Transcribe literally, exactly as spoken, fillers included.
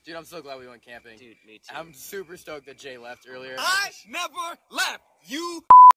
Dude, I'm so glad we went camping. Dude, me too. I'm super stoked that Jay left earlier. I never left. You